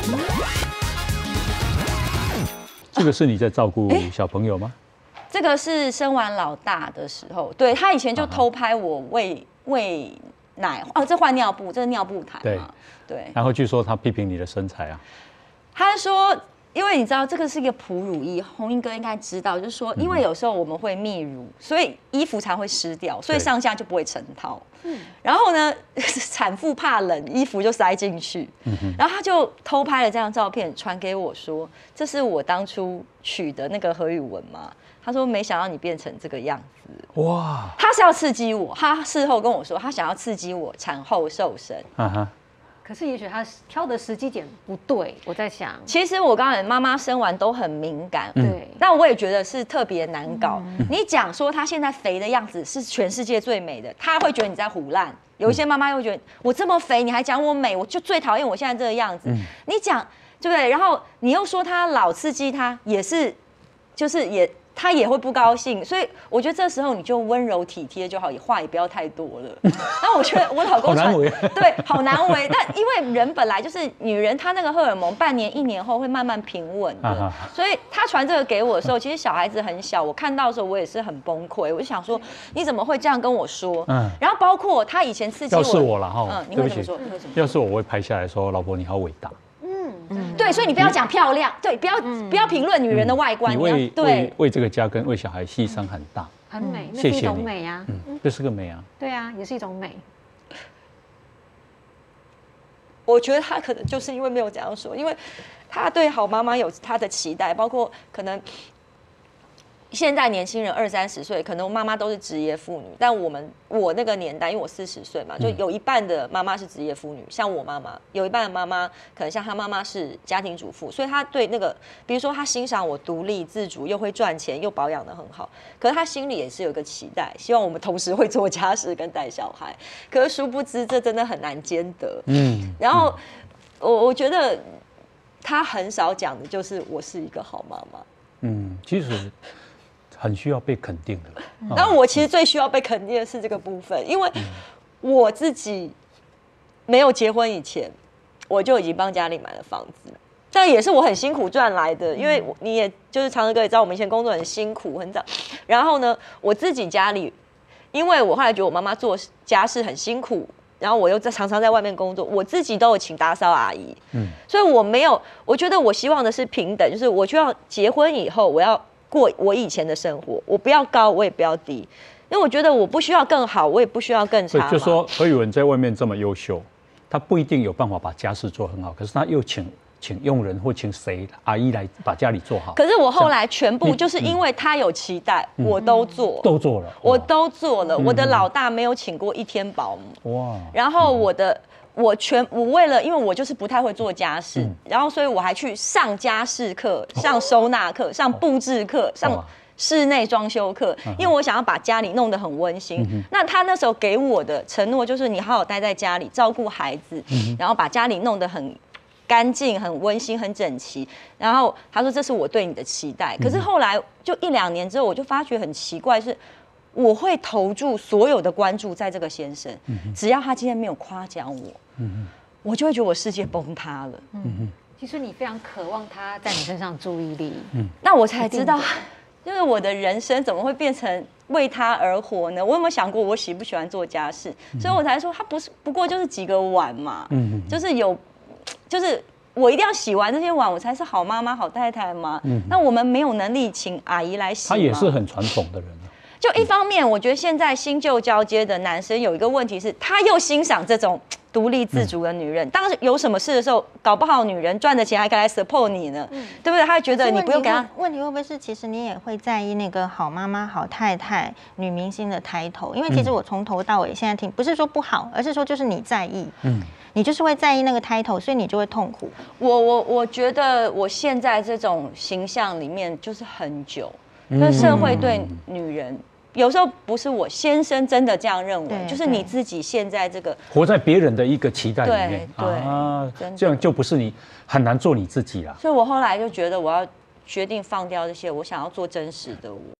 这个是你在照顾小朋友吗？ 这个是生完老大的时候，对他以前就偷拍我喂奶，这换尿布，这是尿布台嘛，对。然后据说他批评你的身材啊， 他说，因为你知道这个是一个哺乳衣，红英哥应该知道，就是说，因为有时候我们会泌乳，所以衣服才会湿掉，所以上下就不会成套。然后呢，产妇怕冷，衣服就塞进去。然后他就偷拍了这张照片传给我说：“这是我当初取的那个何宇文吗？”他说：“没想到你变成这个样子。”哇！他是要刺激我，他事后跟我说，他想要刺激我产后瘦身。 可是也许他挑的时机点不对，我在想， 其实我刚才妈妈生完都很敏感，对，但我也觉得是特别难搞。你讲说她现在肥的样子是全世界最美的，她会觉得你在唬烂。有一些妈妈又觉得我这么肥，你还讲我美，我就最讨厌我现在这个样子。你讲对不对？然后你又说她老刺激她，也是，就是也。他也会不高兴，所以我觉得这时候你就温柔体贴就好，话也不要太多了。那我觉得我老公对，好难为。但因为人本来就是女人，她那个荷尔蒙半年、1年后会慢慢平稳的，所以他传这个给我的时候，其实小孩子很小，我看到的时候我也是很崩溃，我就想说你怎么会这样跟我说？然后包括他以前刺激我， 要是我了哈， 你会怎么说？ 要是我会拍下来说，老婆你好伟大。 对，所以你不要讲漂亮，对，不要评论女人的外观， 你为这个家跟为小孩牺牲很大， 很美，那是一种美啊， 这是个美啊， 对啊，也是一种美。 我觉得他可能就是因为没有这样说，因为他对好妈妈有他的期待，包括可能。现在年轻人20、30岁，可能妈妈都是职业妇女，但我那个年代，因为我40岁嘛，就有一半的妈妈是职业妇女，像我妈妈，有一半的妈妈可能像她妈妈是家庭主妇，所以她对那个，比如说她欣赏我独立自主，又会赚钱，又保养得很好，可是她心里也是有一个期待，希望我们同时会做家事跟带小孩，可是殊不知这真的很难兼得。然后我觉得她很少讲的就是我是一个好妈妈。 其实。很需要被肯定的， 然后我其实最需要被肯定的是这个部分，因为我自己没有结婚以前，我就已经帮家里买了房子，这也是我很辛苦赚来的。因为你也就是常哥也知道，我们以前工作很辛苦很早。然后呢，我自己家里，因为我后来觉得我妈妈做家事很辛苦，然后我又常常在外面工作，我自己都有请打扫阿姨，所以我没有，我觉得我希望的是平等，就是我就要结婚以后我要。过我以前的生活，我不要高，我也不要低，因为我觉得我不需要更好，我也不需要更差。 就说何宇文在外面这么优秀，他不一定有办法把家事做很好，可是他又请佣人或请谁阿姨来把家里做好。 可是我后来全部就是因为他有期待，我都做了，我都做了。我的老大没有请过1天保姆，哇！然后我为了，因为我就是不太会做家事，然后所以我还去上家事课、上收纳课、上布置课、上室内装修课，因为我想要把家里弄得很温馨。那他那时候给我的承诺就是，你好好待在家里，照顾孩子，然后把家里弄得很干净、很温馨、很整齐。然后他说这是我对你的期待。可是后来就1、2年之后，我就发觉很奇怪是。我会投注所有的关注在这个先生，只要他今天没有夸奖我，我就会觉得我世界崩塌了。 其实你非常渴望他在你身上注意力， 那我才知道，就是我的人生怎么会变成为他而活呢？我有没有想过我喜不喜欢做家事？所以我才说他不过就是几个碗嘛，就是我一定要洗完这些碗，我才是好妈妈、好太太吗？那我们没有能力请阿姨来洗吗？ 他也是很传统的人。 就一方面，我觉得现在新旧交接的男生有一个问题是，他又欣赏这种独立自主的女人。当有什么事的时候，搞不好女人赚的钱还可以来 support 你呢，对不对？他觉得你不用给他。 问题会不会是，其实你也会在意那个好妈妈、好太太、女明星的抬头？因为其实我从头到尾现在听，不是说不好，而是说就是你在意，你就是会在意那个抬头，所以你就会痛苦。 我觉得我现在这种形象里面就是很久，那社会对女人。有时候不是我先生真的这样认为，就是你自己现在这个活在别人的一个期待里面， 对， 这样就不是你很难做你自己了。 所以我后来就觉得我要决定放掉这些，我想要做真实的我。